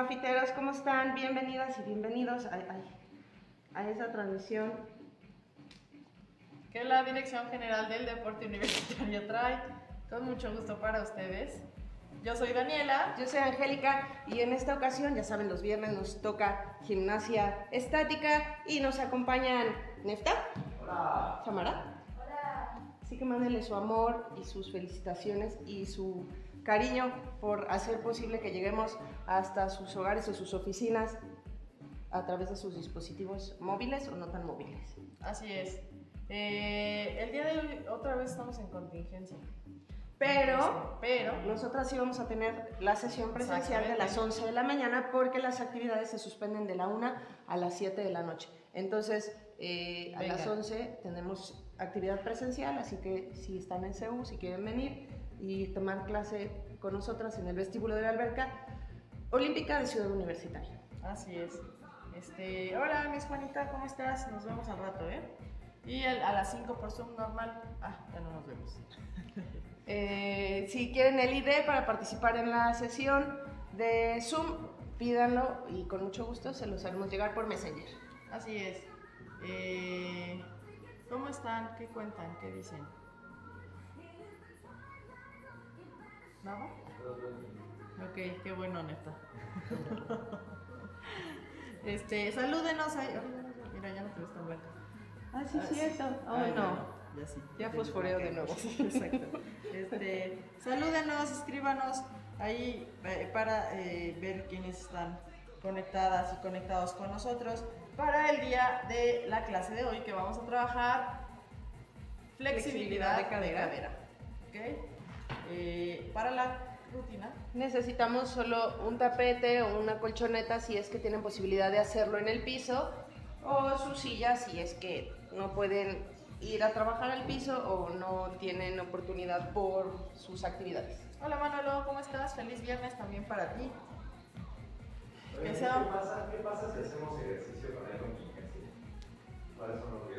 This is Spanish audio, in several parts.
Grafiteros, ¿cómo están? Bienvenidas y bienvenidos a esta transmisión que la Dirección General del Deporte Universitario trae con mucho gusto para ustedes. Yo soy Daniela. Yo soy Angélica y en esta ocasión, ya saben, los viernes nos toca gimnasia estática y nos acompañan Nefta. Hola. Samara. Hola. Así que mándenle su amor y sus felicitaciones y su cariño por hacer posible que lleguemos hasta sus hogares o sus oficinas a través de sus dispositivos móviles o no tan móviles. Así es. El día de hoy otra vez estamos en contingencia. Pero nosotras sí vamos a tener la sesión presencial de las 11 de la mañana porque las actividades se suspenden de la 1 a las 7 de la noche. Entonces, a las 11 tenemos actividad presencial, así que si están en CEU, si quieren venir y tomar clase con nosotras en el vestíbulo de la alberca olímpica de Ciudad Universitaria. Así es. Hola, Miss Juanita, ¿cómo estás? Nos vemos al rato, ¿eh? Y a las 5 por Zoom normal. Ya no nos vemos. Si quieren el ID para participar en la sesión de Zoom, pídanlo y con mucho gusto se los haremos llegar por Messenger. Así es. ¿Cómo están? ¿Qué cuentan? ¿Qué dicen? ¿Nada? Ok, qué bueno, neta. Salúdenos ahí. Mira, ya no te ves tan blanca. Sí, es cierto. No. Ya sí. Ya fosforeo de nuevo. Exacto. Salúdenos, escríbanos ahí para ver quiénes están conectadas y conectados con nosotros para el día de la clase de hoy, que vamos a trabajar flexibilidad de cadera. ¿Okay? Para la rutina necesitamos solo un tapete o una colchoneta si es que tienen posibilidad de hacerlo en el piso, o su silla si es que no pueden ir a trabajar al piso o no tienen oportunidad por sus actividades. Hola Manolo, ¿cómo estás? Feliz viernes también para ti. ¿Qué pasa si hacemos ejercicio con la contingencia? ¿Cuáles son los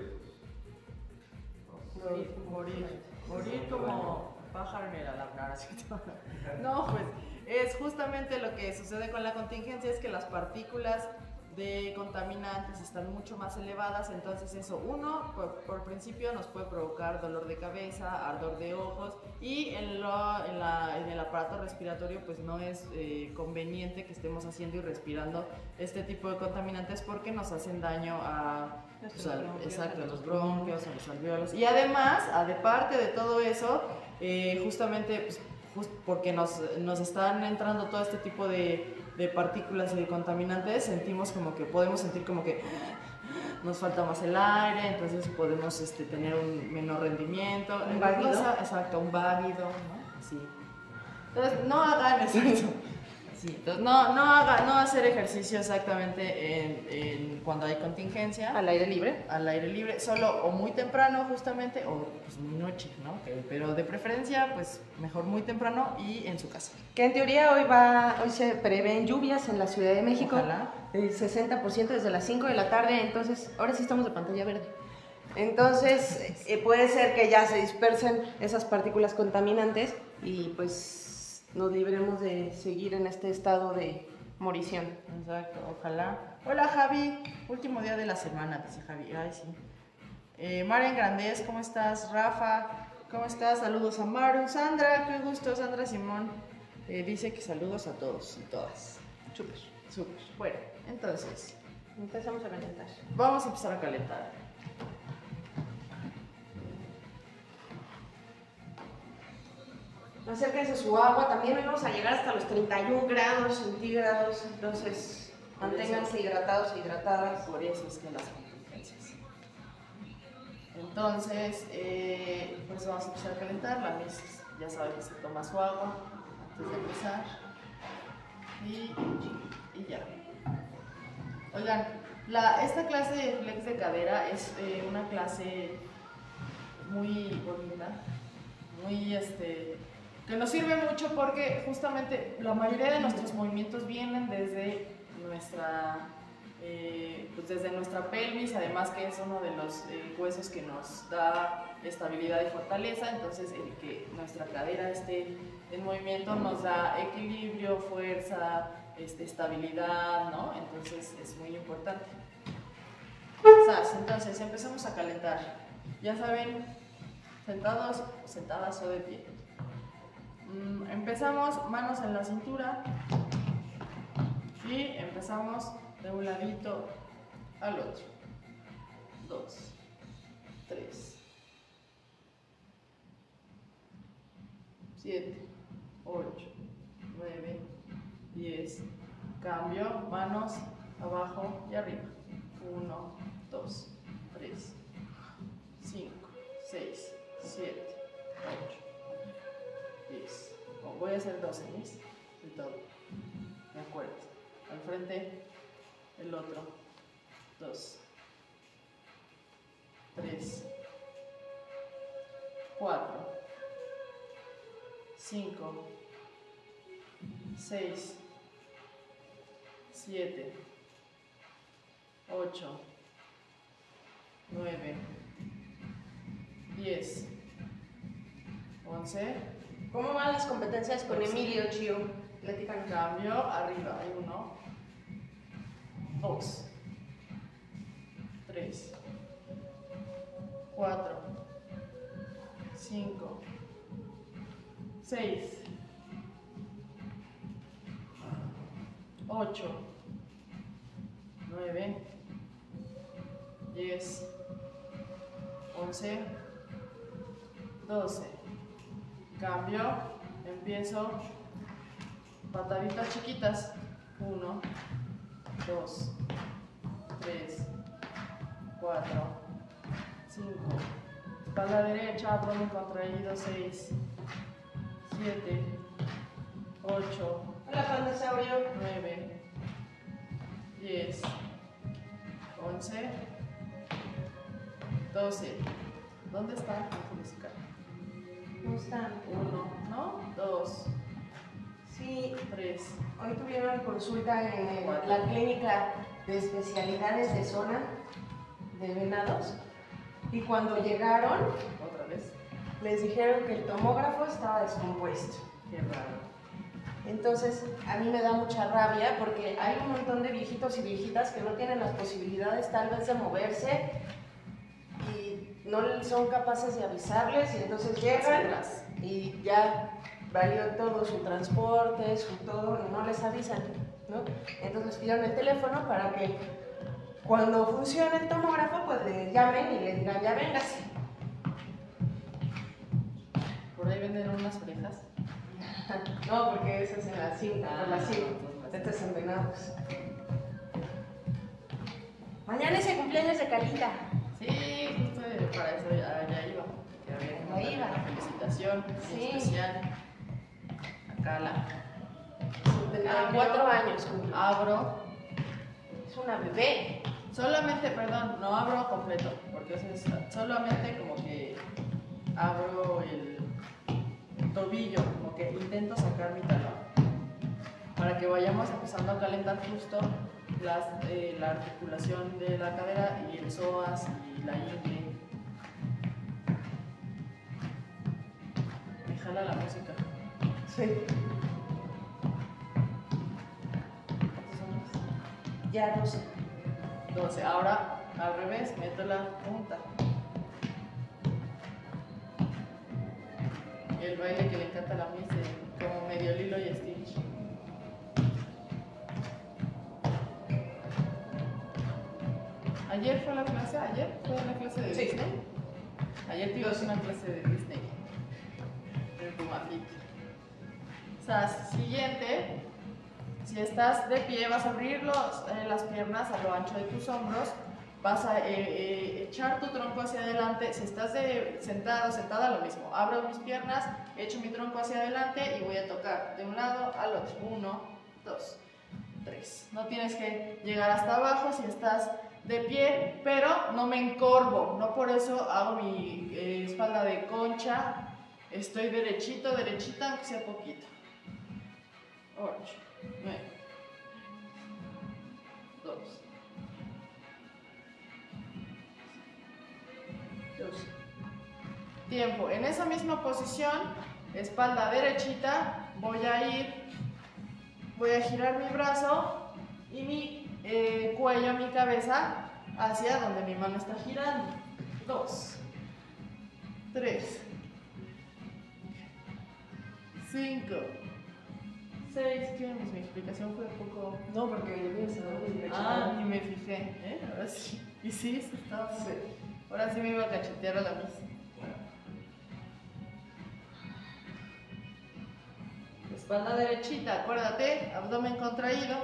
riesgos? Morir como pájaro en el alambre. No, pues es justamente lo que sucede con la contingencia, es que las partículas de contaminantes están mucho más elevadas, entonces eso, por principio nos puede provocar dolor de cabeza, ardor de ojos, y en el aparato respiratorio pues no es conveniente que estemos haciendo y respirando este tipo de contaminantes porque nos hacen daño a los bronquios, a los alvéolos, y además, aparte de todo eso, justamente porque nos están entrando todo este tipo de partículas y de contaminantes, podemos sentir como que nos falta más el aire, entonces podemos tener un menor rendimiento. Un váguido. Exacto, un váguido, ¿no? Así. Entonces, no hagan exacto. Sí, entonces no hacer ejercicio exactamente cuando hay contingencia. ¿Al aire libre? Al aire libre, solo o muy temprano justamente, o pues muy noche, ¿no? Pero de preferencia, pues mejor muy temprano y en su casa. Que en teoría hoy se prevén lluvias en la Ciudad de México. Ojalá. El 60% desde las 5 de la tarde, entonces ahora sí estamos de pantalla verde. Entonces puede ser que ya se dispersen esas partículas contaminantes y pues nos libremos de seguir en este estado de morición. Exacto, ojalá. Hola Javi, último día de la semana, dice Javi. Ay, sí. Maren Grandés, ¿cómo estás? Rafa, ¿cómo estás? Saludos a Maru. Sandra, qué gusto, Sandra Simón. Dice que saludos a todos y todas. Súper. Bueno, entonces, Empezamos a calentar. vamos a empezar a calentar. Acérquense su agua, también hoy vamos a llegar hasta los 31 grados centígrados, entonces manténganse hidratados e hidratadas. Por eso es que las contingencias. Entonces, pues vamos a empezar a calentar. La Miss ya sabe que se toma su agua antes de empezar. Y ya. Oigan, esta clase de flex de cadera es una clase muy bonita, muy que nos sirve mucho porque justamente la mayoría de nuestros movimientos vienen desde nuestra pelvis, además que es uno de los huesos que nos da estabilidad y fortaleza, entonces el que nuestra cadera esté en movimiento nos da equilibrio, fuerza, estabilidad, ¿no? Entonces es muy importante. Entonces empezamos a calentar. Ya saben, sentados, sentadas o de pie. Empezamos manos en la cintura y empezamos de un ladito al otro. 2, 3, 7, 8, 9, 10. Cambio, manos abajo y arriba. 1, 2, 3, 5, 6, 7, 8, 10. Voy a hacer 12, ¿ves? De todo. De acuerdo. Al frente, el otro. 2, 3, 4, 5, 6, 7, 8, 9, 10, 11. ¿Cómo van las competencias con Emilio, Chio? Platícanos. Cambio, arriba, 1, 2, 3, 4, 5, 6, 8, 9, 10, 11, 12. Cambio, empiezo pataditas chiquitas. 1, 2, 3, 4, 5. Espalda derecha, abdomen contraído. 6, 7, 8. Hola, Pandasaurio. 9, 10, 11, 12. ¿Dónde está tu música? ¿Cómo están? 1, ¿no? 2, Sí, 3. hoy tuvieron consulta en Cuatro. la clínica de especialidades de zona de venados y cuando llegaron Otra vez. les dijeron que el tomógrafo estaba descompuesto. Qué raro. Entonces a mí me da mucha rabia porque hay un montón de viejitos y viejitas que no tienen las posibilidades tal vez de moverse y no son capaces de avisarles y entonces llegan y ya valió todo su transporte, su todo, y no les avisan, ¿no? Entonces les pidieron el teléfono para que cuando funcione el tomógrafo pues le llamen y le digan ya véngase. Por ahí venden unas orejas. No, porque esa es en la 5, por la 5. Este es en Venados. Mañana es el cumpleaños de Carlita. Sí, justo para eso ya iba. Que había que Ya mandarle iba. una felicitación muy Sí. especial. Acá la 4 años. abro. Es una bebé. Solamente, perdón, no abro completo, porque eso es solamente como que abro el tobillo, como que intento sacar mi talón para que vayamos empezando a calentar justo la articulación de la cadera y el psoas y la ingle. Me jala la música. Sí. ¿Cuántos son? Ya no sé. 12. Ahora al revés, meto la punta. Y el baile que le encanta a la Miss, como medio Lilo y Stitch. ¿Ayer fue la clase? ¿Ayer fue la clase de Sí. Disney? Ayer tuvimos una clase de Disney. En Pumafit. O sea, siguiente. Si estás de pie, vas a abrir las piernas a lo ancho de tus hombros. Vas a echar tu tronco hacia adelante. Si estás sentado, sentada, lo mismo. Abro mis piernas, echo mi tronco hacia adelante y voy a tocar de un lado al otro. 1, 2, 3. No tienes que llegar hasta abajo si estás de pie, pero no me encorvo. No por eso hago mi espalda de concha. Estoy derechito, derechita, aunque sea poquito. 8, 9, 2, 12. Tiempo. En esa misma posición, espalda derechita, voy a ir voy a girar mi brazo y mi cuello, mi cabeza hacia donde mi mano está girando. 2, 3, 5, 6. ¿Qué? Pues mi explicación fue un poco... No, porque ni me fijé, ahora sí. Y sí, estaba... Ahora sí me iba a cachetear a la vez. Espalda derechita, acuérdate, abdomen contraído.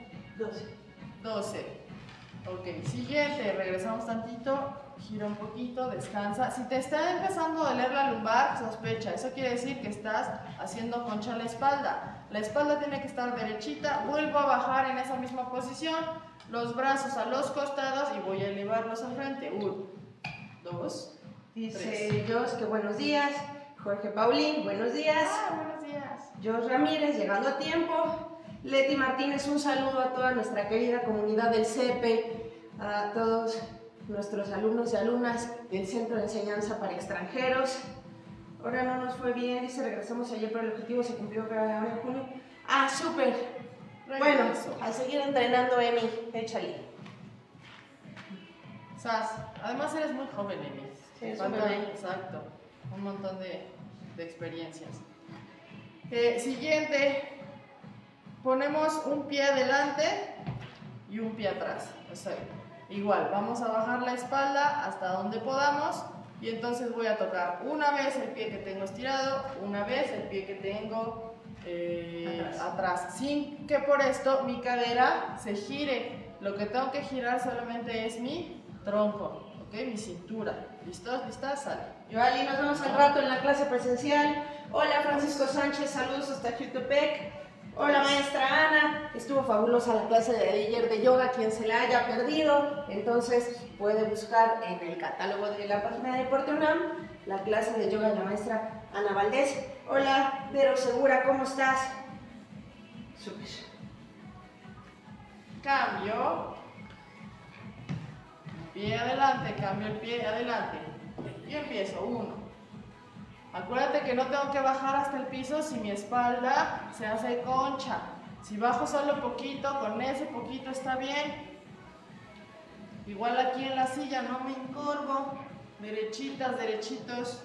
12. Ok, siguiente, regresamos tantito, gira un poquito, descansa. Si te está empezando a doler la lumbar, sospecha. Eso quiere decir que estás haciendo concha la espalda. La espalda tiene que estar derechita. Vuelvo a bajar en esa misma posición. Los brazos a los costados y voy a elevarlos al frente. 1, 2, dice Jos que buenos días. Jorge Paulín, buenos días. Buenos días. Jos Ramírez, llegando a tiempo. Leti Martínez, un saludo a toda nuestra querida comunidad del CEPE, a todos nuestros alumnos y alumnas del Centro de Enseñanza para Extranjeros. Ahora no nos fue bien, dice regresamos ayer, pero el objetivo se cumplió ahora en junio. ¡Ah, súper! Bueno, a seguir entrenando, Emi, échale. Sas, además eres muy joven, Emi. Sí, falta, exacto, un montón de experiencias. Siguiente, ponemos un pie adelante y un pie atrás. O sea, igual, vamos a bajar la espalda hasta donde podamos y entonces voy a tocar una vez el pie que tengo estirado, una vez el pie que tengo atrás, sin que por esto mi cadera se gire. Lo que tengo que girar solamente es mi tronco, ¿ok? Mi cintura. ¿Listos? ¿Listas? Sale. Yoali, nos vemos al rato en la clase presencial. Hola Francisco Sánchez, saludos hasta Jutepec. Hola maestra Ana, estuvo fabulosa la clase de ayer de yoga, quien se la haya perdido, entonces puede buscar en el catálogo de la página de Deporte UNAM la clase de yoga de la maestra Ana Valdés. Hola Vero Segura, ¿cómo estás? Súper. Cambio. Pie adelante, cambio el pie adelante. Y empiezo, 1. Acuérdate que no tengo que bajar hasta el piso si mi espalda se hace concha. Si bajo solo poquito, con ese poquito está bien. Igual aquí en la silla no me encorvo. Derechitas, derechitos.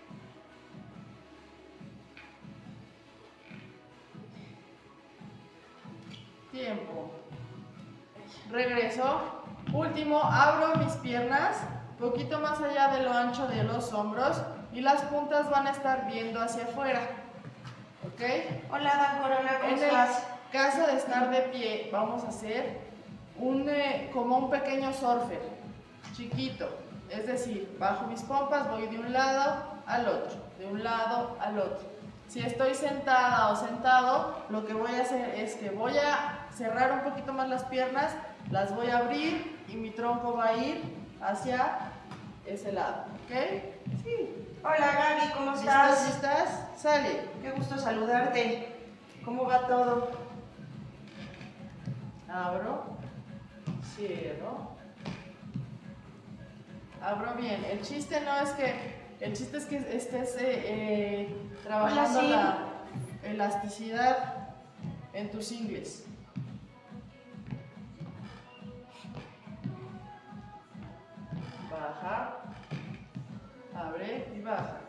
Tiempo. Regreso. Último, abro mis piernas, poquito más allá de lo ancho de los hombros. Y las puntas van a estar viendo hacia afuera, ¿ok? Hola Dan Corona, ¿cómo estás? En el caso de estar de pie, vamos a hacer como un pequeño surfer, chiquito. Es decir, bajo mis pompas, voy de un lado al otro, de un lado al otro. Si estoy sentada o sentado, lo que voy a hacer es que voy a cerrar un poquito más las piernas, las voy a abrir y mi tronco va a ir hacia ese lado, ¿ok? Sí. Hola Gaby, ¿cómo estás? ¿Listas? Sale. Qué gusto saludarte. ¿Cómo va todo? Abro, cierro. Abro bien. El chiste es que estés trabajando la elasticidad en tus ingles. Baja. Abre y baja.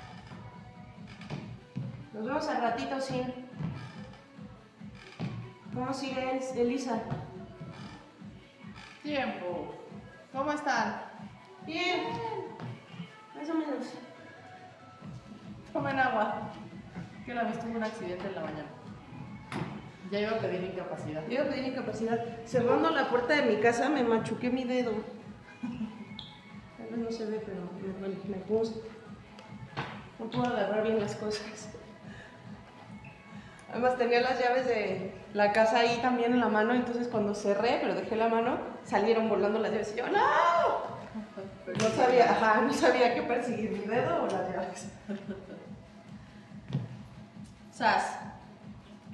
Nos vemos al ratito, Sin. ¿Cómo sigue Elisa? Tiempo. ¿Cómo están? Bien. Más o menos. Tomen agua. Que la vez tuve un accidente en la mañana. Ya iba a pedir incapacidad. Yo iba a pedir incapacidad. Cerrando la puerta de mi casa me machuqué mi dedo. Tal vez no se ve, pero me puse. No puedo agarrar bien las cosas. Además tenía las llaves de la casa ahí también en la mano, entonces cuando cerré, pero dejé la mano, salieron volando las llaves y yo, ¡no! No sabía qué perseguir, mi dedo o las llaves. Sas.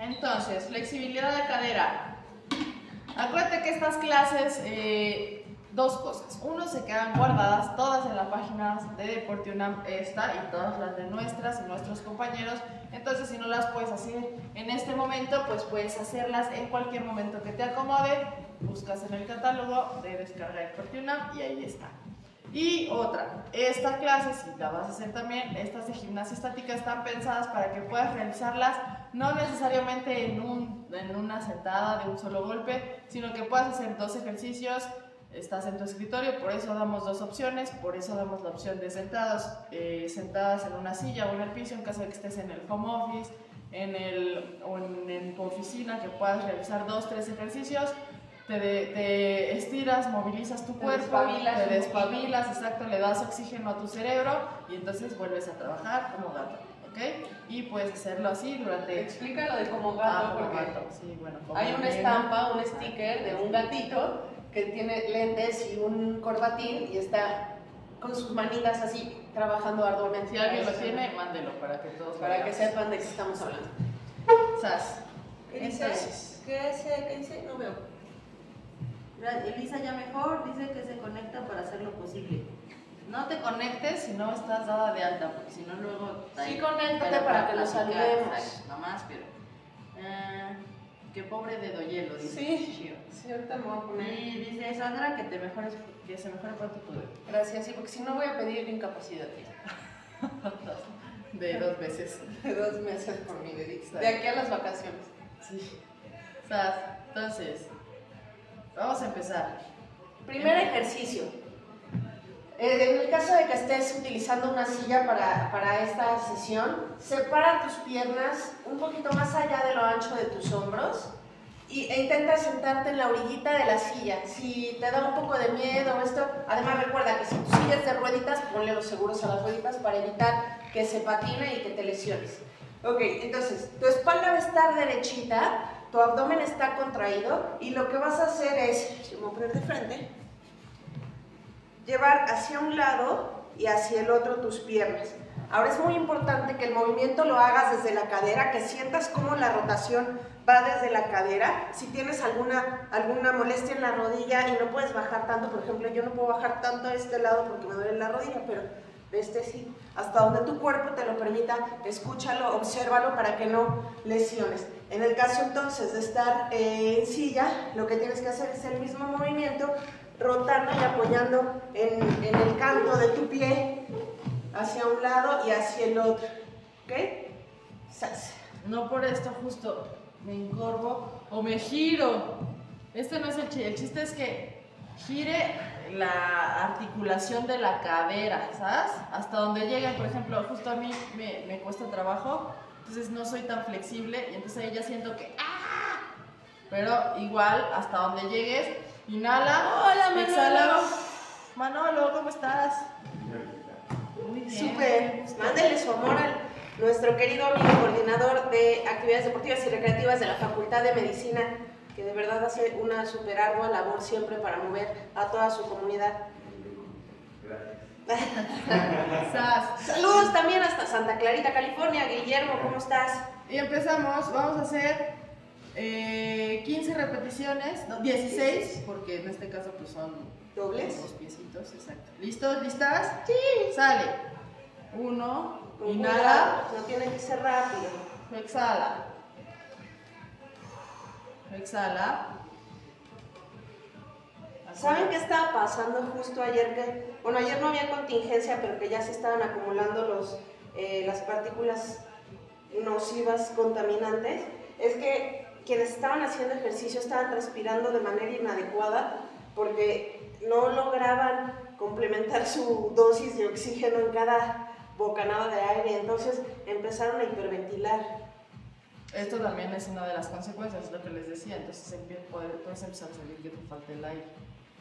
Entonces, flexibilidad de cadera. Acuérdate que estas clases dos cosas. Uno, se quedan guardadas todas en la página de Deporte UNAM, esta y todas las de nuestras y nuestros compañeros. Entonces, si no las puedes hacer en este momento, pues puedes hacerlas en cualquier momento que te acomode. Buscas en el catálogo de descarga de Deporte UNAM y ahí está. Y otra, esta clase, si la vas a hacer también, estas de gimnasia estática están pensadas para que puedas realizarlas no necesariamente en una sentada de un solo golpe, sino que puedas hacer 2 ejercicios. Estás en tu escritorio, por eso damos 2 opciones, por eso damos la opción de sentadas en una silla o en el piso, en caso de que estés en el home office, o en tu oficina, que puedas realizar 2, 3 ejercicios. Te estiras, movilizas tu cuerpo, te despabilas, exacto, le das oxígeno a tu cerebro y entonces vuelves a trabajar como gato, ¿ok? Y puedes hacerlo así durante... Explícalo de como gato, como porque gato. Sí, bueno, como hay una estampa, un sticker de un gatito que tiene lentes y un corbatín y está con sus manitas así trabajando arduamente. Si alguien lo tiene, mándelo para que todos para que sepan de qué estamos hablando. Sas. ¿Qué dice? ¿Qué dice? No veo. Elisa ya mejor dice que se conecta para hacerlo posible. No te conectes si no estás dada de alta, porque si no luego... Sí, conéctate para que lo saludemos. Nomás, pero... qué pobre dedo hielo, dice. Sí, ahorita me voy a poner. Y dice Sandra que se mejore pronto tu dedo. Gracias, sí, porque si no voy a pedir incapacidad. De 2 veces. De 2 meses por mi dedito. De aquí a las vacaciones. Sí. Sas, entonces... Vamos a empezar. Primer ejercicio. En el caso de que estés utilizando una silla para esta sesión, separa tus piernas un poquito más allá de lo ancho de tus hombros e intenta sentarte en la orillita de la silla. Si te da un poco de miedo esto, además recuerda que si tu silla es de rueditas, ponle los seguros a las rueditas para evitar que se patine y que te lesiones. Ok, entonces, tu espalda va a estar derechita, tu abdomen está contraído y lo que vas a hacer es, yo me voy a poner de frente, llevar hacia un lado y hacia el otro tus piernas. Ahora es muy importante que el movimiento lo hagas desde la cadera, que sientas cómo la rotación va desde la cadera. Si tienes alguna molestia en la rodilla y no puedes bajar tanto, por ejemplo, yo no puedo bajar tanto a este lado porque me duele la rodilla, pero de este sí, hasta donde tu cuerpo te lo permita, escúchalo, obsérvalo para que no lesiones. En el caso entonces de estar en silla, lo que tienes que hacer es el mismo movimiento, rotando y apoyando en el canto de tu pie hacia un lado y hacia el otro, ¿ok? No por esto justo me encorvo o me giro. Este no es el chiste. El chiste es que gire la articulación de la cadera, ¿sabes? Hasta donde lleguen, por ejemplo, justo a mí me cuesta trabajo, entonces no soy tan flexible y entonces ahí ya siento que ¡ah! Pero igual, hasta donde llegues, inhala, hola, Manolo. exhala. Manolo, ¿cómo estás? Muy bien. Súper, mándele su amor a nuestro querido amigo coordinador de actividades deportivas y recreativas de la Facultad de Medicina, que de verdad hace una súper ardua labor siempre para mover a toda su comunidad. Saludos también hasta Santa Clarita, California. Guillermo, ¿cómo estás? Y empezamos, vamos a hacer 15 repeticiones, no, 16, porque en este caso pues son dobles. Los piecitos, exacto. ¿Listos? ¿Listas? Sí. Sale. 1, Con inhala. cuidado, no tiene que ser rápido. Exhala. Exhala. ¿Saben qué estaba pasando justo ayer? Bueno, ayer no había contingencia, pero que ya se estaban acumulando las partículas nocivas contaminantes. Es que quienes estaban haciendo ejercicio estaban respirando de manera inadecuada porque no lograban complementar su dosis de oxígeno en cada bocanada de aire, entonces empezaron a hiperventilar. Esto también es una de las consecuencias, lo que les decía, entonces puedes empezar a salir que te falta el aire.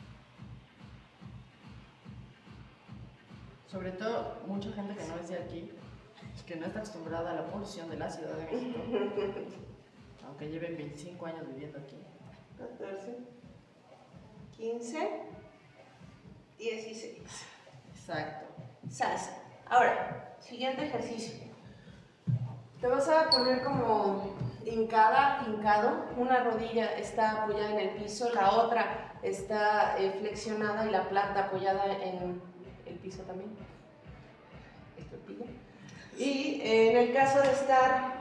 Sobre todo, mucha gente que no es de aquí, que no está acostumbrada a la polución de la Ciudad de México, aunque lleven 25 años viviendo aquí. 14, 15, 16. Exacto. Ahora, siguiente ejercicio. Te vas a poner como hincado, una rodilla está apoyada en el piso, la otra está flexionada y la planta apoyada en el piso también. Y en el caso de estar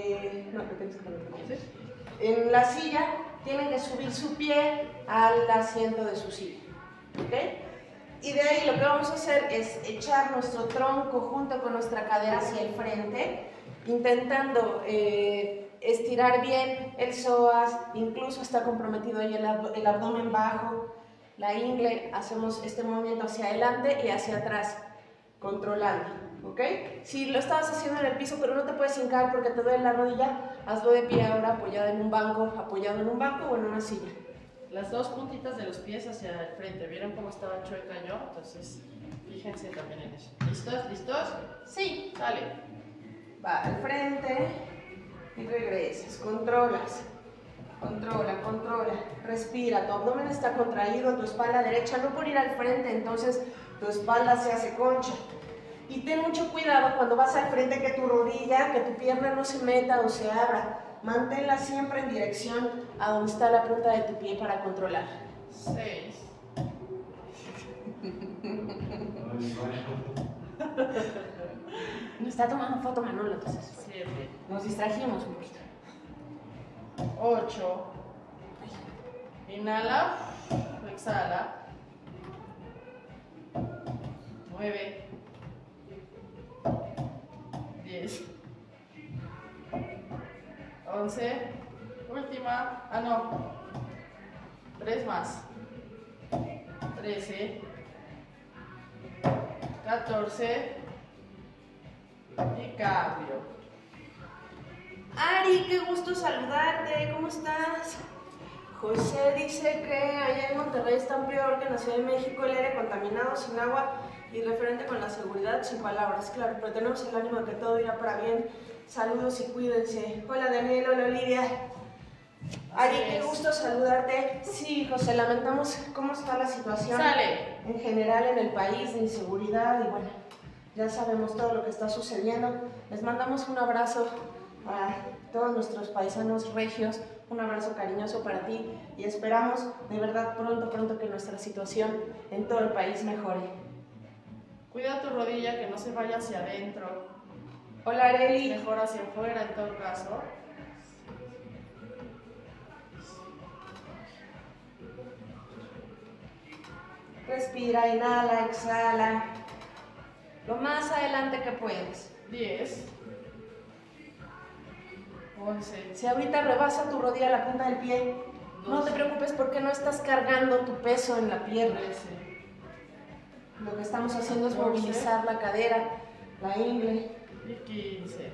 en la silla, tienen que subir su pie al asiento de su silla. ¿Okay? Y de ahí lo que vamos a hacer es echar nuestro tronco junto con nuestra cadera hacia el frente, intentando estirar bien el psoas, incluso está comprometido ahí el abdomen bajo, la ingle, hacemos este movimiento hacia adelante y hacia atrás, controlando. ¿Ok? Si lo estabas haciendo en el piso pero no te puedes hincar porque te duele la rodilla, hazlo de pie ahora apoyado en un banco o en una silla. Las dos puntitas de los pies hacia el frente. ¿Vieron cómo estaba chueca yo? Entonces, fíjense también en eso. ¿Listos? ¿Listos? Sí. Dale. Va al frente y regresas. Controlas. Controla, controla. Respira. Tu abdomen está contraído, tu espalda derecha no por ir al frente, entonces tu espalda se hace concha. Y ten mucho cuidado cuando vas al frente que tu rodilla, que tu pierna no se meta o se abra. Manténla siempre en dirección a donde está la punta de tu pie para controlar. 6. No está tomando foto Manolo, entonces 7. nos distrajimos un poquito. 8. Inhala, exhala. 9. 10. 11. Última. Ah, no. 3 más. 13. 14. Y cambio. Ari, qué gusto saludarte. ¿Cómo estás? José dice que allá en Monterrey están peor que en la Ciudad de México, el aire contaminado, sin agua y referente con la seguridad, sin palabras. Claro, pero tenemos el ánimo de que todo irá para bien. Saludos y cuídense. Hola Daniel, hola Olivia. Ari, qué gusto saludarte. Sí, José, lamentamos cómo está la situación en general en el país de inseguridad y bueno, ya sabemos todo lo que está sucediendo. Les mandamos un abrazo a todos nuestros paisanos regios, un abrazo cariñoso para ti y esperamos de verdad pronto que nuestra situación en todo el país mejore. Cuida tu rodilla que no se vaya hacia adentro. Hola Areli. Mejor hacia afuera en todo caso. Respira, inhala, exhala. Lo más adelante que puedes. 10. 11. Si ahorita rebasa tu rodilla la punta del pie, 12. no te preocupes porque no estás cargando tu peso en la pierna. 13. Lo que estamos haciendo es 14. movilizar la cadera, la ingle. Y 15.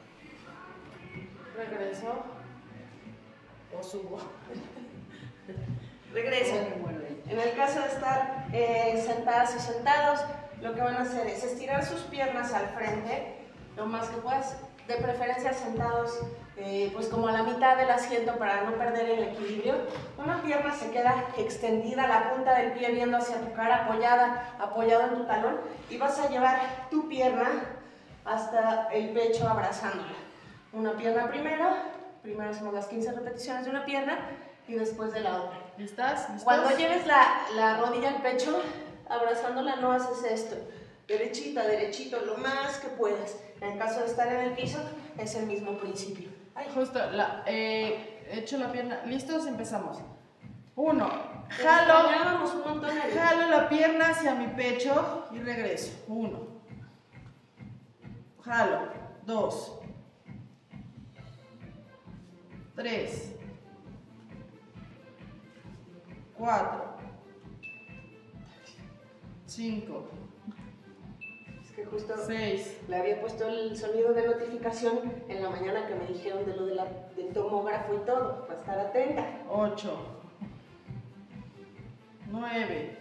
Regreso. O subo. Regresa. En el caso de estar sentadas y sentados, lo que van a hacer es estirar sus piernas al frente, lo más que puedas, de preferencia sentados pues como a la mitad del asiento para no perder el equilibrio. Una pierna se queda extendida, la punta del pie viendo hacia tu cara, apoyado en tu talón, y vas a llevar tu pierna hasta el pecho abrazándola. Una pierna primero hacemos las 15 repeticiones de una pierna y después de la otra. ¿Listas? ¿Listos? Cuando lleves la rodilla al pecho, abrazándola no haces esto. Derechita, derechito, lo más que puedas. En el caso de estar en el piso, es el mismo principio. Ay. Justo, echo la pierna. ¿Listos? Empezamos. 1. Jalo la pierna hacia mi pecho y regreso. 1. Jalo. 2. 3. 4. 5. Es que justo 6. le había puesto el sonido de notificación en la mañana que me dijeron de lo del tomógrafo y todo, para estar atenta. 8. 9.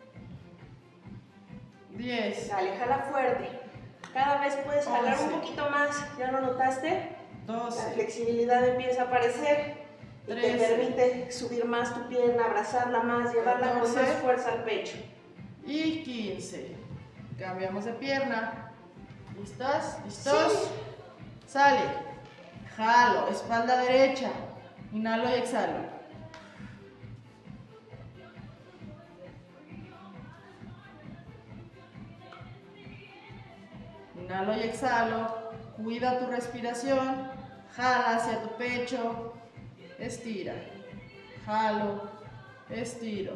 10. Dale, jala fuerte. Cada vez puedes jalar 11. un poquito más. ¿Ya lo notaste? 12. La flexibilidad empieza a aparecer y te 13. permite subir más tu pierna, abrazarla más, llevarla con 14. más fuerza al pecho. Y 15. Cambiamos de pierna. ¿Listas? ¿Listos? Sí. Sale. jalo, espalda derecha, inhalo y exhalo. Inhalo y exhalo, cuida tu respiración, jala hacia tu pecho, estira, jalo, estiro.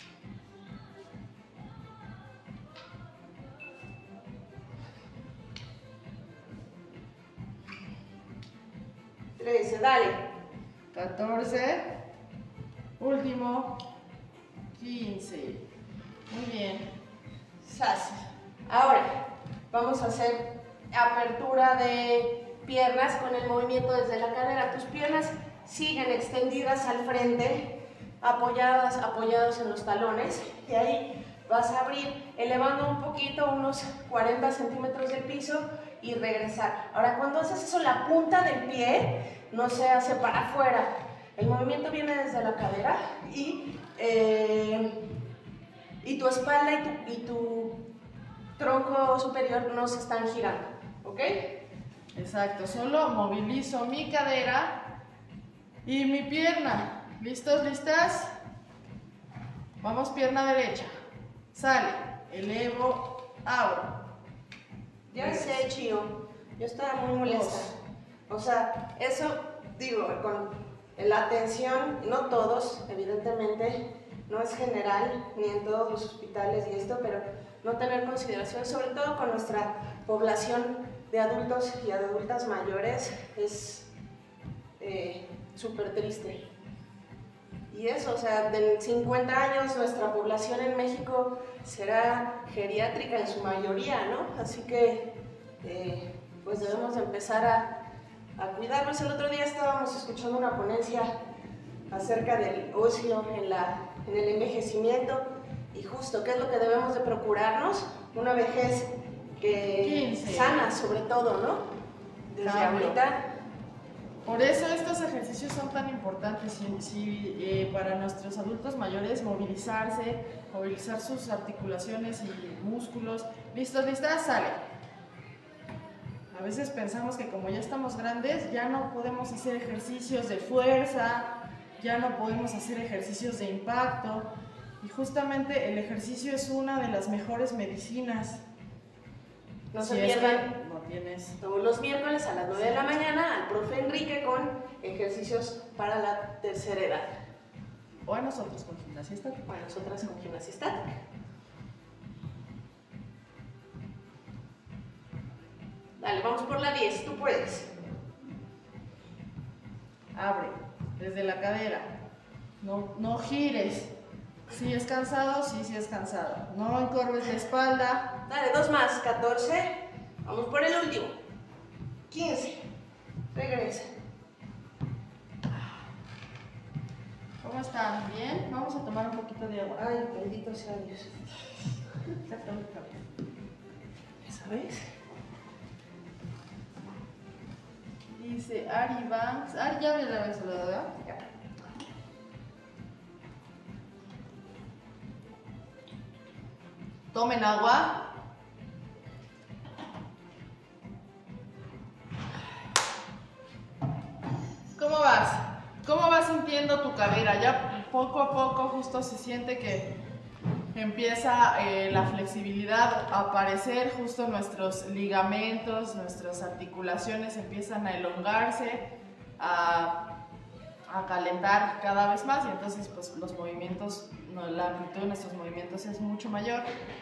Dale. 14, último, 15. Muy bien. Sas. Ahora vamos a hacer apertura de piernas con el movimiento desde la cadera. Tus piernas siguen extendidas al frente, apoyados en los talones, y ahí vas a abrir elevando un poquito, unos 40 centímetros del piso, y regresar. Ahora, cuando haces eso, la punta del pie no se hace para afuera. El movimiento viene desde la cadera y tu espalda y tu tronco superior no se están girando, ¿ok? Exacto, solo movilizo mi cadera y mi pierna. ¿Listos? ¿Listas? Vamos, pierna derecha. Sale, elevo, abro. Ya sé, Chío, yo estaba muy molesta. O sea, eso, digo, con la atención, no todos, evidentemente, no es general, ni en todos los hospitales y esto, pero no tener consideración, sobre todo con nuestra población de adultos y adultas mayores, es súper triste. Y eso, o sea, en 50 años nuestra población en México será geriátrica en su mayoría, ¿no? Así que, pues debemos de empezar a cuidarnos. El otro día estábamos escuchando una ponencia acerca del ocio en el envejecimiento, y justo, ¿qué es lo que debemos de procurarnos? Una vejez sana, sobre todo, ¿no? Desde ahorita. Por eso estos ejercicios son tan importantes para nuestros adultos mayores, movilizar sus articulaciones y músculos. ¿Listos? ¿Listas? Sale. A veces pensamos que como ya estamos grandes, ya no podemos hacer ejercicios de fuerza, ya no podemos hacer ejercicios de impacto, y justamente el ejercicio es una de las mejores medicinas. No se pierdan. No tienes. Todos los miércoles a las 9 de la mañana al profe Enrique con ejercicios para la tercera edad. O a nosotros con gimnasia estática. O a nosotras con gimnasia estática. Dale, vamos por la 10, tú puedes. Abre, desde la cadera. No gires. Si es cansado, sí es cansado. No encorves la espalda. Dale, 2 más, 14. Vamos por el último. 15. Regresa. ¿Cómo están? ¿Bien? Vamos a tomar un poquito de agua. Ay, bendito sea Dios. ¿Sabes? Dice Ari Banks. Ari, ya me la había saludado, ¿verdad? Ya. Tomen agua. ¿Cómo vas? ¿Cómo vas sintiendo tu cadera? Ya poco a poco justo se siente que empieza la flexibilidad a aparecer, justo nuestros ligamentos, nuestras articulaciones empiezan a elongarse, a calentar cada vez más, y entonces pues los movimientos, la amplitud de nuestros movimientos es mucho mayor.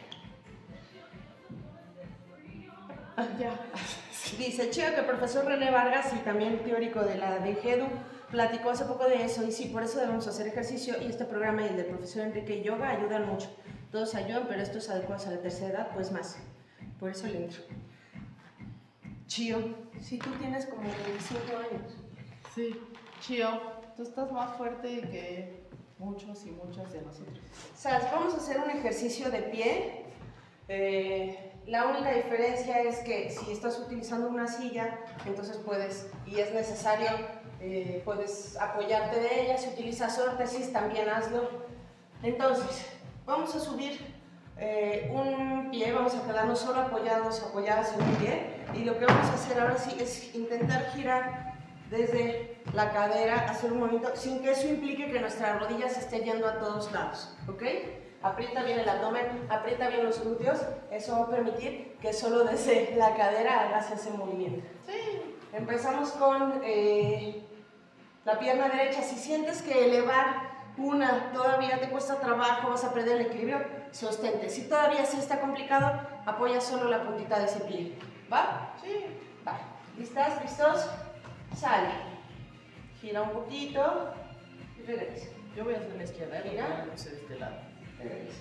Ya. Dice Chío que el profesor René Vargas, y también teórico de la DGEDU, platicó hace poco de eso, y sí, por eso debemos hacer ejercicio, y este programa y el del profesor Enrique Yoga ayudan mucho. Todos ayudan, pero estos adecuados a la tercera edad, pues más. Por eso le entro. Chío, si tú tienes como 25 años. Sí, Chío, tú estás más fuerte que muchos y muchas de nosotros. Sas, vamos a hacer un ejercicio de pie. La única diferencia es que si estás utilizando una silla, entonces puedes, y es necesario, puedes apoyarte de ella. Si utilizas órtesis, también hazlo. Entonces, vamos a subir un pie, vamos a quedarnos solo apoyadas en un pie, y lo que vamos a hacer ahora sí es intentar girar desde la cadera, hacer un movimiento sin que eso implique que nuestra rodilla se esté yendo a todos lados, ¿ok? Aprieta bien el abdomen, aprieta bien los glúteos, eso va a permitir que solo desde la cadera hagas ese movimiento. Sí. Empezamos con la pierna derecha. Si sientes que elevar una todavía te cuesta trabajo, vas a perder el equilibrio, sostente. Si todavía sí está complicado, apoya solo la puntita de ese pie. ¿Va? Sí. Va. ¿Listas? ¿Listos? Sale. Gira un poquito y regresa. Yo voy a hacer la izquierda, Mira. no sé de este lado. Regresa.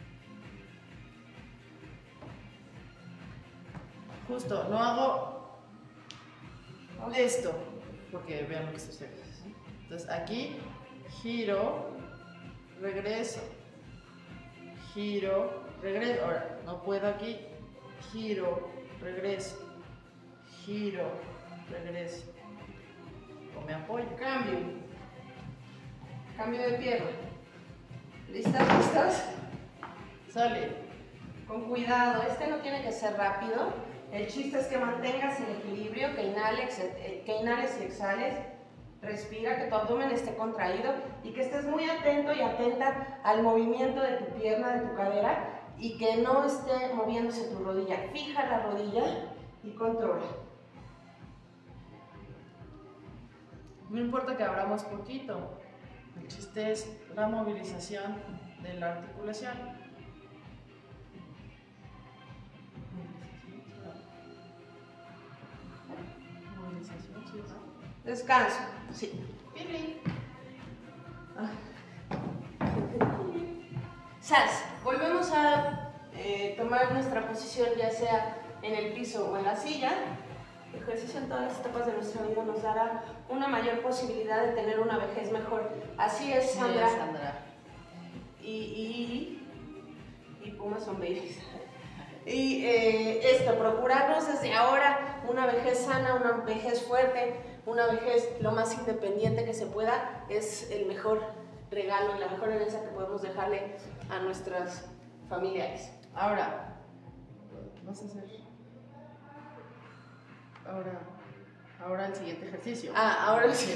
Justo, no hago esto, porque vean lo que estoy haciendo. Entonces aquí giro, regreso, giro, regreso. Ahora, no puedo aquí, giro, regreso, giro, regreso. O me apoyo. Cambio. Cambio de pierna. ¿Listas? ¿Listos? Sale. Con cuidado, este no tiene que ser rápido. El chiste es que mantengas el equilibrio, que inhales y exhales. Respira, que tu abdomen esté contraído y que estés muy atento y atenta al movimiento de tu pierna, de tu cadera y que no esté moviéndose tu rodilla. Fija la rodilla y controla. No importa que abramos poquito, el chiste es la movilización de la articulación. Movilización, sí, ¿no? Descanso. Sí. Sals. Volvemos a tomar nuestra posición ya sea en el piso o en la silla. El ejercicio en todas las etapas de nuestra vida nos dará una mayor posibilidad de tener una vejez mejor. Así es, Sandra. Sí, Sandra. Y Pumas son babies. Y procurarnos desde ahora una vejez sana, una vejez fuerte, una vejez lo más independiente que se pueda, es el mejor regalo y la mejor herencia que podemos dejarle a nuestros familiares. Ahora, vas a hacer. Ahora el siguiente ejercicio. Ahora sí.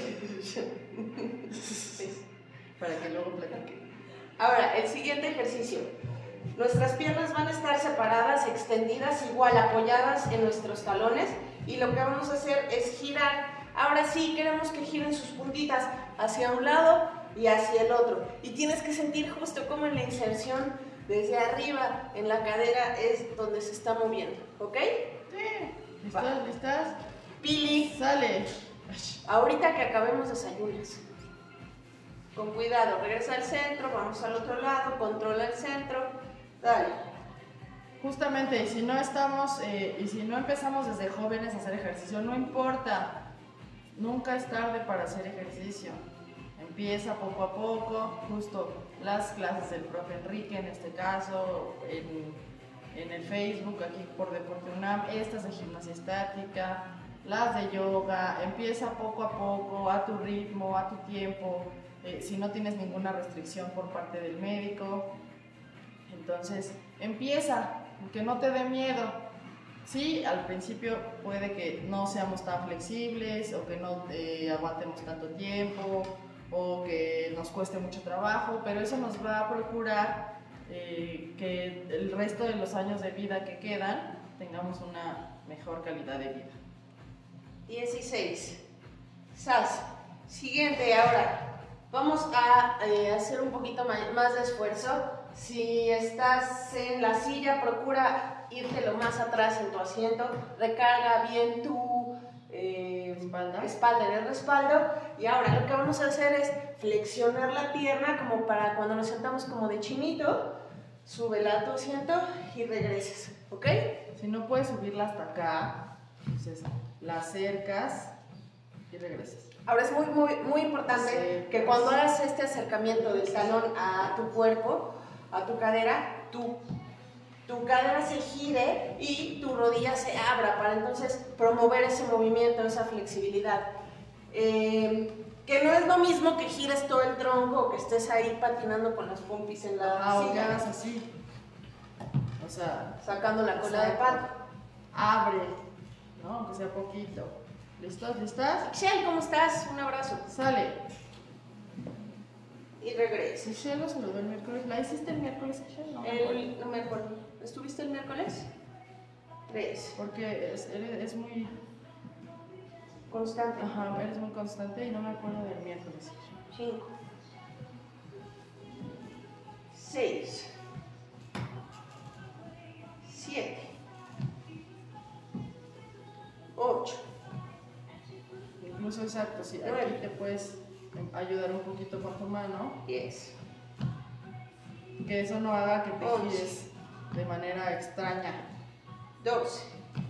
Para que luego platique. Ahora, el siguiente ejercicio. Nuestras piernas van a estar separadas, extendidas, igual apoyadas en nuestros talones. Y lo que vamos a hacer es girar. Ahora sí, queremos que giren sus puntitas hacia un lado y hacia el otro. Y tienes que sentir justo como en la inserción desde arriba en la cadera es donde se está moviendo. ¿Ok? Sí. ¿Listas? ¿Listas? Pili, Sale. ahorita que acabemos desayunas. Con cuidado, regresa al centro, vamos al otro lado, controla el centro. Dale. Justamente, y si no estamos, y si no empezamos desde jóvenes a hacer ejercicio, no importa. Nunca es tarde para hacer ejercicio. Empieza poco a poco, justo las clases del profe Enrique, en este caso, en el Facebook, aquí por Deporte UNAM, estas de gimnasia estática, las de yoga. Empieza poco a poco, a tu ritmo, a tu tiempo, si no tienes ninguna restricción por parte del médico. Entonces, empieza, que no te dé miedo. Sí, al principio puede que no seamos tan flexibles o que no aguantemos tanto tiempo o que nos cueste mucho trabajo, pero eso nos va a procurar que el resto de los años de vida que quedan tengamos una mejor calidad de vida. 16. Sas. Siguiente, ahora. Vamos a hacer un poquito más de esfuerzo. Si estás en la silla, procura irte lo más atrás en tu asiento. Recarga bien tu espalda en el respaldo. Y ahora lo que vamos a hacer es flexionar la pierna como para cuando nos sentamos como de chinito. Súbela a tu asiento y regresas. ¿Ok? Si no puedes subirla hasta acá, entonces la acercas y regresas. Ahora es muy importante que cuando hagas este acercamiento del talón a tu cuerpo, a tu cadera, tu cadera se gire y tu rodilla se abra para entonces promover ese movimiento, esa flexibilidad. Que no es lo mismo que gires todo el tronco o que estés ahí patinando con las pompis en la O que silla. hagas así. O sea, Sacando la cola de pato. abre, ¿no? Aunque sea poquito. ¿Listos? ¿Listas? Michelle, ¿cómo estás? Un abrazo. Sale. Y regresa. Michelle lo saludó el miércoles. ¿La hiciste el miércoles, Michelle? No, No me acuerdo. ¿Estuviste el miércoles? 3. Porque eres muy... Constante. Ajá, eres muy constante y no me acuerdo del miércoles. 5. 6. 7. 8. Incluso exacto, sí, aquí 9. te puedes ayudar un poquito con tu mano. 10. Que eso no haga que te 11. gires de manera extraña. 12.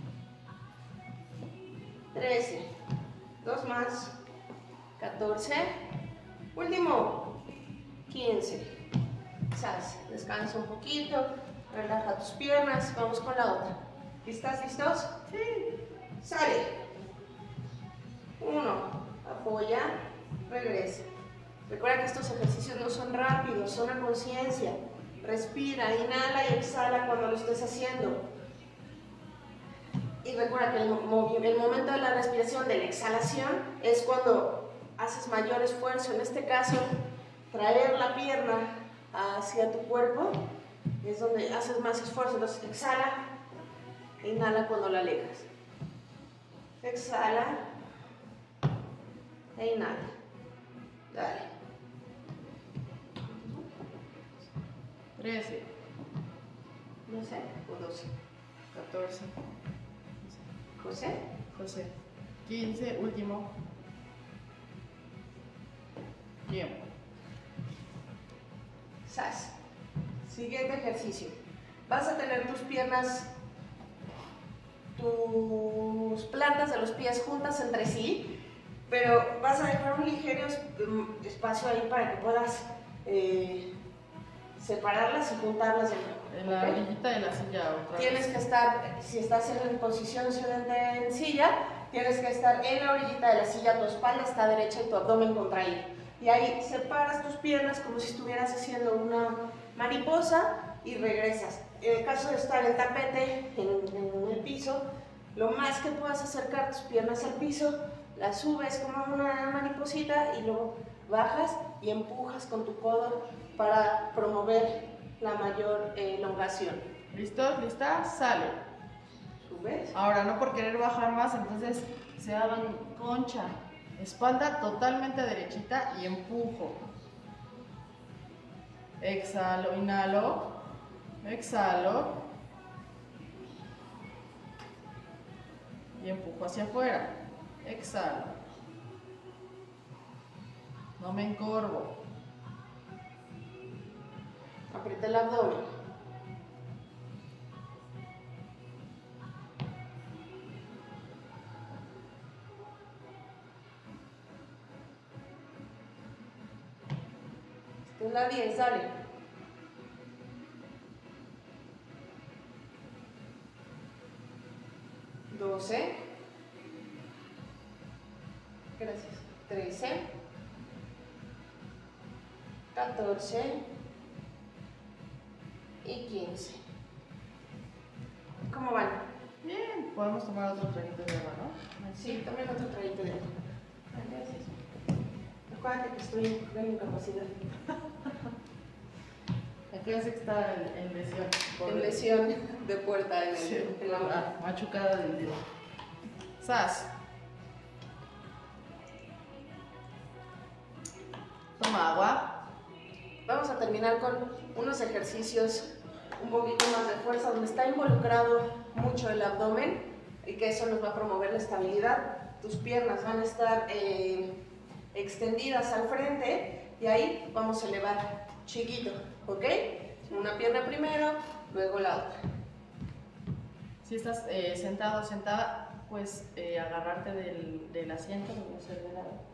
13. 2 más. 14. Último. 15. Sas. Descansa un poquito. Relaja tus piernas. Vamos con la otra. ¿Estás listos? Sí. Sale. 1. Apoya. Regresa. Recuerda que estos ejercicios no son rápidos, son a conciencia. Respira, inhala y exhala cuando lo estés haciendo. Y recuerda que el momento de la respiración, de la exhalación, es cuando haces mayor esfuerzo. En este caso, traer la pierna hacia tu cuerpo es donde haces más esfuerzo. Entonces, exhala e inhala cuando la alejas. Exhala e inhala. Dale. 13, 12 o 12. 14, José. José. 15, último. Tiempo. Sas. Siguiente ejercicio. Vas a tener tus piernas, tus plantas de los pies juntas entre sí, pero vas a dejar un ligero espacio ahí para que puedas separarlas y juntarlas de nuevo. En la orillita de la silla otra Tienes vez. que estar, si estás en posición sedente en silla, tienes que estar en la orillita de la silla, tu espalda está derecha y tu abdomen contraído. Y ahí separas tus piernas como si estuvieras haciendo una mariposa y regresas. En el caso de estar en tapete, en el piso, lo más que puedas acercar tus piernas al piso, las subes como una mariposita y luego bajas y empujas con tu codo para promover la mayor elongación. ¿Listos? ¿Listas? Sale. ¿Subes? Ahora, no por querer bajar más, entonces se hagan concha. Espalda totalmente derechita y empujo. Exhalo, inhalo. Exhalo. Y empujo hacia afuera. Exhalo. No me encorvo. Aprieta el abdomen. Esta es la 10, dale. ¿12? Gracias. 13. 14. Y 15. ¿Cómo van? Bien, podemos tomar otro traguito de agua, ¿no? Sí, tomen otro traguito de agua. Gracias. Acuérdate que estoy en incapacidad. Acuérdense que está en lesión. En lesión de puerta en Sí, en la mano. machucada del dedo. Sas. Toma agua. Vamos a terminar con unos ejercicios un poquito más de fuerza, donde está involucrado mucho el abdomen y que eso nos va a promover la estabilidad. Tus piernas van a estar extendidas al frente y ahí vamos a elevar chiquito, ¿ok? Una pierna primero, luego la otra. Si estás sentado o sentada, pues agarrarte del asiento, lo voy a hacer de lado.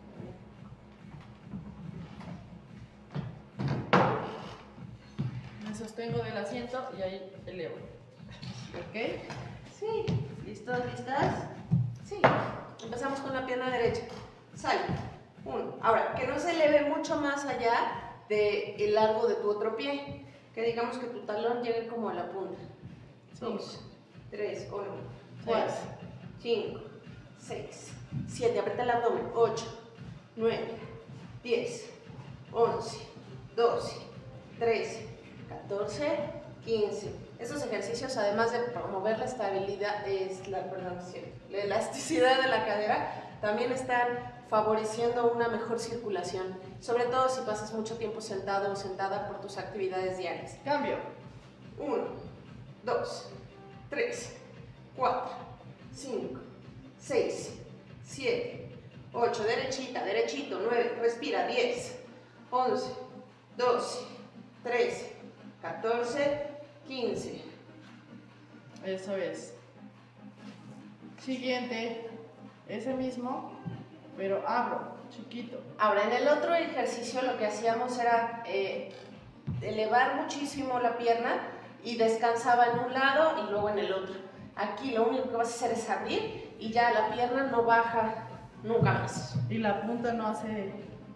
Me sostengo del asiento y ahí elevo. ¿Ok? Sí. ¿Listos? ¿Listas? Sí. Empezamos con la pierna derecha. Sale. 1. Ahora, que no se eleve mucho más allá del largo de tu otro pie. Que digamos que tu talón llegue como a la punta. 2, 3, 1, 4, 5, 6, 7, aprieta el abdomen, 8, 9, 10, 11, 12, 13, 14, 15. Estos ejercicios, además de promover la estabilidad, la elasticidad de la cadera, también están favoreciendo una mejor circulación, sobre todo si pasas mucho tiempo sentado o sentada por tus actividades diarias. Cambio. 1, 2, 3, 4, 5, 6, 7, 8, derechita, derechito, 9, respira, 10, 11, 12, 13, 14, 15. Eso es. Siguiente, ese mismo, pero abro, chiquito. Ahora, en el otro ejercicio lo que hacíamos era elevar muchísimo la pierna y descansaba en un lado y luego en el otro. Aquí lo único que vas a hacer es abrir y ya la pierna no baja nunca más. Y la punta no hace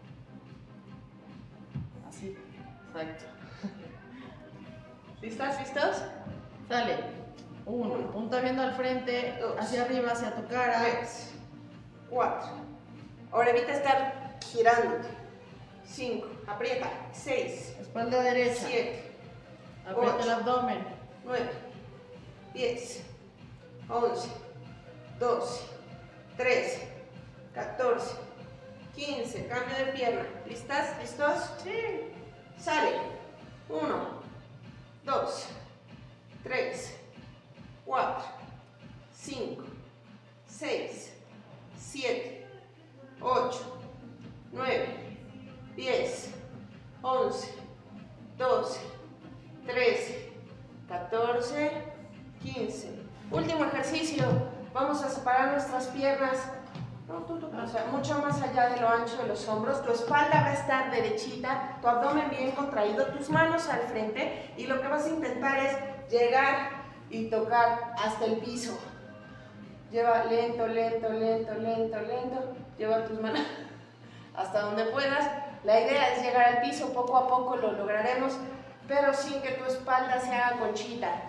así. Exacto. ¿Listas? ¿Listos? Sale. 1, punta viendo al frente, 2, hacia arriba, hacia tu cara. 3, 4. Ahora evita estar girándote. 5, aprieta. 6, Espalda derecha. 7, Aprieta 8, el abdomen. 9, 10, 11, 12, 13, 14, 15. Cambio de pierna. ¿Listas? ¿Listos? Sí. Sale. 1, 2, 3, 4, 5, 6, 7, 8, 9, 10, 11, 12, 13, 14, 15. Último ejercicio. Vamos a separar nuestras piernas. O sea, mucho más allá de lo ancho de los hombros. Tu espalda va a estar derechita, tu abdomen bien contraído, tus manos al frente y lo que vas a intentar es llegar y tocar hasta el piso. Lleva lento, lento, lento, lento, lento. Lleva tus manos hasta donde puedas. La idea es llegar al piso, poco a poco lo lograremos, pero sin que tu espalda se haga conchita.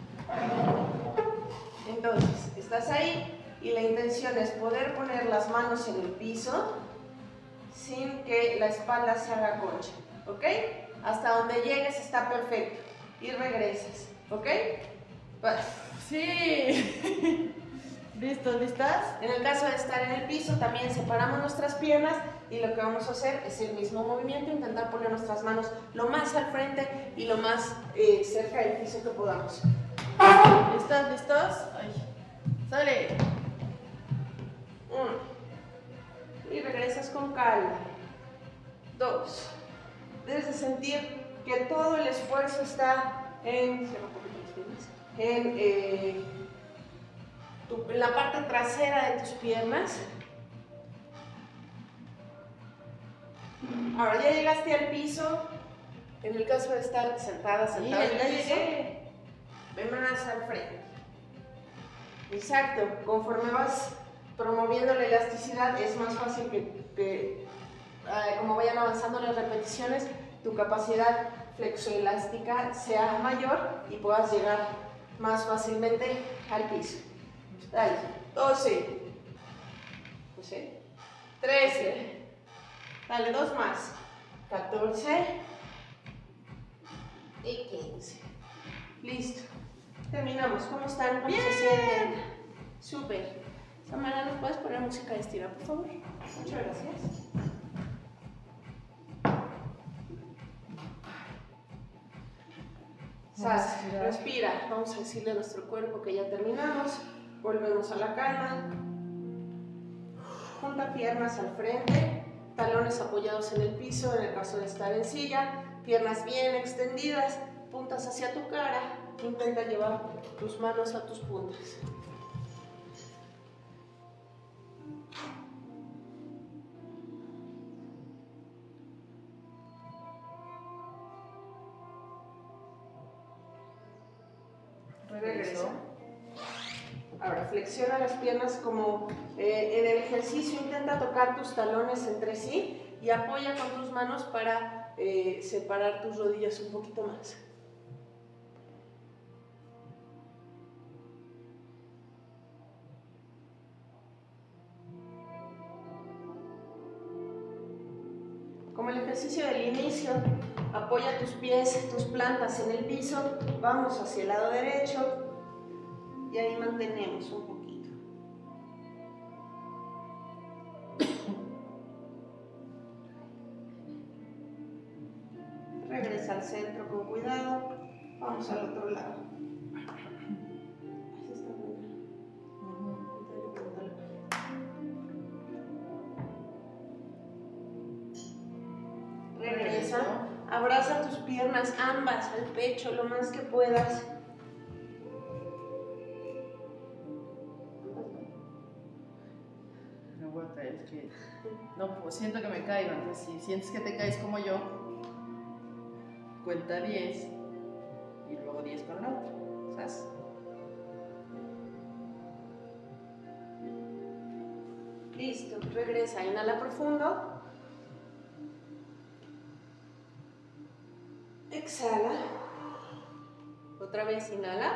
Entonces, estás ahí y la intención es poder poner las manos en el piso sin que la espalda se haga concha, ¿ok? Hasta donde llegues está perfecto y regresas, ¿ok? Vas. Sí. ¿Listos? ¿Listas? En el caso de estar en el piso, también separamos nuestras piernas y lo que vamos a hacer es el mismo movimiento, intentar poner nuestras manos lo más al frente y lo más cerca del piso que podamos. ¿Listas? ¿Listos? Ay. Sale. 1. Y regresas con calma. 2. Debes de sentir que todo el esfuerzo está en la parte trasera de tus piernas. Ahora ya llegaste al piso. En el caso de estar sentada, sentada en el piso, ve más al frente. Exacto, conforme vas promoviendo la elasticidad es más fácil que como vayan avanzando las repeticiones, tu capacidad flexoelástica sea mayor y puedas llegar más fácilmente al piso. Dale, 12, 13, dale, 2 más, 14 y 15. Listo. Terminamos. ¿Cómo están? ¿Cómo se sienten? Súper. Samara, ¿nos puedes poner música de estira, por favor? Muchas gracias. Sas, respira. Vamos a decirle a nuestro cuerpo que ya terminamos. Volvemos a la calma. Junta piernas al frente, talones apoyados en el piso en el caso de estar en silla, piernas bien extendidas, puntas hacia tu cara. Intenta llevar tus manos a tus puntas. Regresa. Ahora flexiona las piernas como en el ejercicio. Intenta tocar tus talones entre sí y apoya con tus manos para separar tus rodillas un poquito más. como el ejercicio del inicio, apoya tus pies, tus plantas en el piso, vamos hacia el lado derecho y ahí mantenemos un poquito. Regresa al centro con cuidado, vamos al otro lado. Regresa, abraza tus piernas ambas al pecho lo más que puedas. Me voy a caer, es que no, pues siento que me caigo. Entonces, si sientes que te caes como yo, cuenta 10 y luego 10 con el otro, ¿sabes? Listo, regresa, inhala profundo. Exhala. Otra vez inhala.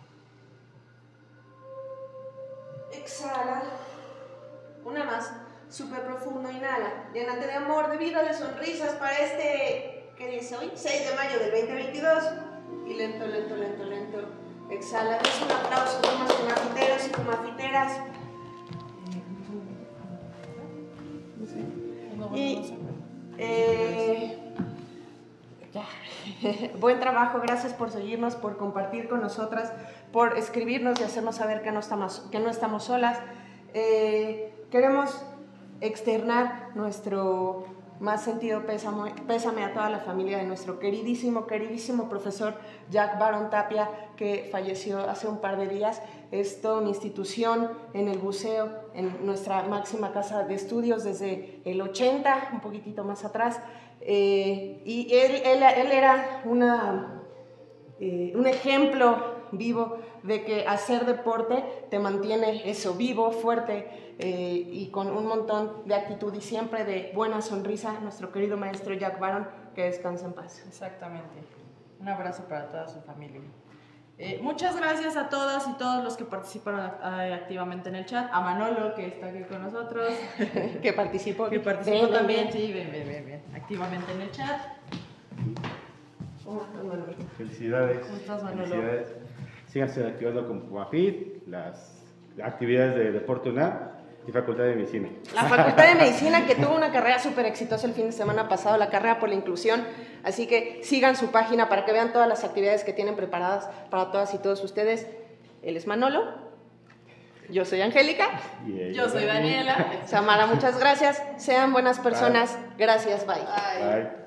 Exhala. Una más. Súper profundo, inhala. Llénate de amor, de vida, de sonrisas para este, ¿qué día es hoy? 6 de mayo del 2022. Y lento, lento, lento, lento. Exhala. Es un aplauso a los kumafiteros y kumafiteras. Y buen trabajo, gracias por seguirnos, por compartir con nosotras, por escribirnos y hacernos saber que no estamos solas. Queremos externar nuestro más sentido pésame a toda la familia de nuestro queridísimo profesor Jack Baron Tapia, que falleció hace un par de días. Es toda una institución en el buceo, en nuestra máxima casa de estudios desde el 80, un poquitito más atrás. Y él era un ejemplo vivo de que hacer deporte te mantiene eso, vivo, fuerte y con un montón de actitud y siempre de buena sonrisa. Nuestro querido maestro Jack Baron, que descansa en paz. Exactamente. Un abrazo para toda su familia. Muchas gracias a todas y todos los que participaron activamente en el chat. A Manolo, que está aquí con nosotros. Que participó. Que participó también, sí, bien. Activamente en el chat. ¿Cómo estás, Manolo? Felicidades. ¿Cómo estás, Manolo? Felicidades. Síganse activando con Kumafit, las actividades de Deporte UNAM y Facultad de Medicina. La Facultad de Medicina, que tuvo una carrera súper exitosa el fin de semana pasado, la carrera por la inclusión. Así que sigan su página para que vean todas las actividades que tienen preparadas para todas y todos ustedes. Él es Manolo. Yo soy Angélica. Yo soy Daniela. Samara, muchas gracias. Sean buenas personas. Gracias, bye. Bye.